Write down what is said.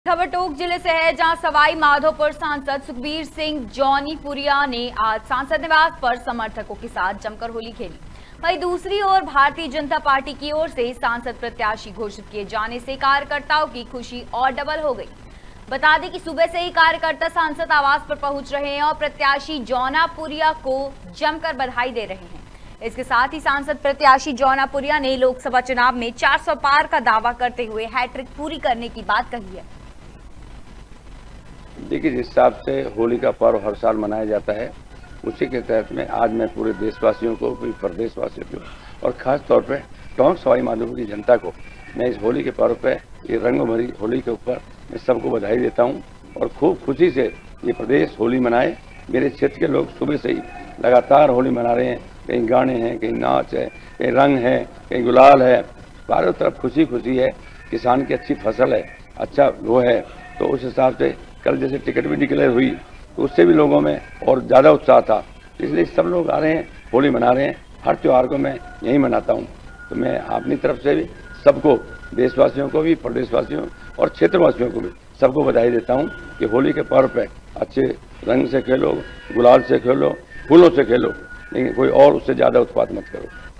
खबर टोंक जिले से है, जहां सवाई माधोपुर सांसद सुखबीर सिंह जौनीपुरिया ने आज सांसद निवास पर समर्थकों के साथ जमकर होली खेली। वहीं दूसरी ओर भारतीय जनता पार्टी की ओर से सांसद प्रत्याशी घोषित किए जाने से कार्यकर्ताओं की खुशी और डबल हो गई। बता दें कि सुबह से ही कार्यकर्ता सांसद आवास पर पहुंच रहे हैं और प्रत्याशी जौनापुरिया को जमकर बधाई दे रहे हैं। इसके साथ ही सांसद प्रत्याशी जौनापुरिया ने लोकसभा चुनाव में 400 पार का दावा करते हुए हैट्रिक पूरी करने की बात कही है। देखिए, जिस हिसाब से होली का पर्व हर साल मनाया जाता है, उसी के तहत में आज मैं पूरे देशवासियों को, पूरे प्रदेशवासियों को और ख़ास तौर पे टोंक सवाई माधोपुर की जनता को मैं इस होली के पर्व पे, ये रंग भरी होली के ऊपर मैं सबको बधाई देता हूं और खूब खुशी से ये प्रदेश होली मनाए। मेरे क्षेत्र के लोग सुबह से ही लगातार होली मना रहे हैं। कहीं गाने हैं, कहीं नाच है, कहीं रंग है, कहीं गुलाल है। चारों तरफ खुशी खुशी है। किसान की अच्छी फसल है, अच्छा वो है, तो उस हिसाब से कल जैसे टिकट भी डिक्लेयर हुई तो उससे भी लोगों में और ज़्यादा उत्साह था। इसलिए सब लोग आ रहे हैं, होली मना रहे हैं। हर त्यौहार को मैं यहीं मनाता हूं। तो मैं अपनी तरफ से भी सबको, देशवासियों को भी, प्रदेशवासियों और क्षेत्रवासियों को भी सबको बधाई देता हूं कि होली के पर्व पे अच्छे रंग से खेलो, गुलाल से खेलो, फूलों से खेलो, लेकिन कोई और उससे ज़्यादा उत्पात मत करो।